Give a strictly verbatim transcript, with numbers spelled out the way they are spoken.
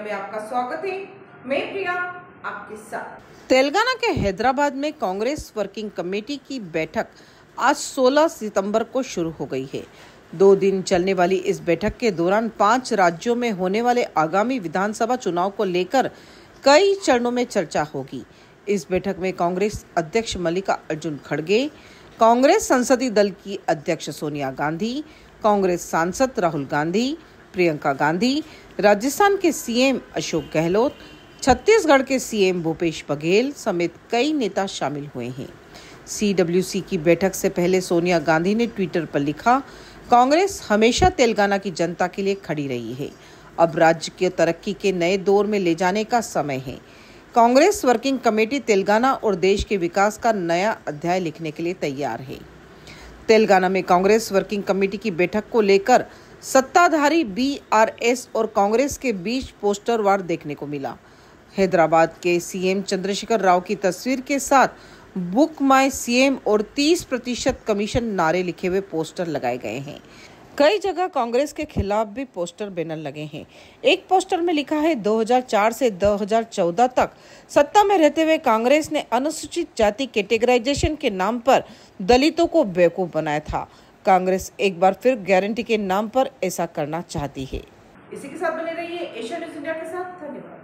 में आपका स्वागत है। मैं प्रिया आपके साथ। तेलंगाना के हैदराबाद में कांग्रेस वर्किंग कमेटी की बैठक आज सोलह सितंबर को शुरू हो गई है। दो दिन चलने वाली इस बैठक के दौरान पांच राज्यों में होने वाले आगामी विधानसभा चुनाव को लेकर कई चरणों में चर्चा होगी। इस बैठक में कांग्रेस अध्यक्ष मल्लिकार्जुन खड़गे, कांग्रेस संसदीय दल की अध्यक्ष सोनिया गांधी, कांग्रेस सांसद राहुल गांधी, प्रियंका गांधी, राजस्थान के सीएम अशोक गहलोत, छत्तीसगढ़ के सीएम भूपेश बघेल समेत कई नेता शामिल हुए हैं। सीडब्ल्यूसी की बैठक से पहले सोनिया गांधी ने ट्विटर पर लिखा, कांग्रेस हमेशा तेलंगाना की जनता के लिए खड़ी रही है। अब राज्य के तरक्की के नए दौर में ले जाने का समय है। कांग्रेस वर्किंग कमेटी तेलंगाना और देश के विकास का नया अध्याय लिखने के लिए तैयार है। तेलंगाना में कांग्रेस वर्किंग कमेटी की बैठक को लेकर सत्ताधारी बीआरएस और कांग्रेस के बीच पोस्टर वार देखने को मिला। हैदराबाद के सीएम चंद्रशेखर राव की तस्वीर के साथ बुक माय सीएम और तीस प्रतिशत कमीशन नारे लिखे हुए पोस्टर लगाए गए हैं। कई जगह कांग्रेस के खिलाफ भी पोस्टर बैनर लगे हैं। एक पोस्टर में लिखा है, दो हज़ार चार से दो हज़ार चौदह तक सत्ता में रहते हुए कांग्रेस ने अनुसूचित जाति कैटेगराइजेशन के नाम पर दलितों को बेवकूफ बनाया था। कांग्रेस एक बार फिर गारंटी के नाम पर ऐसा करना चाहती है। इसी के साथ बने रहिए एशिया न्यूज़ इंडिया के साथ। धन्यवाद।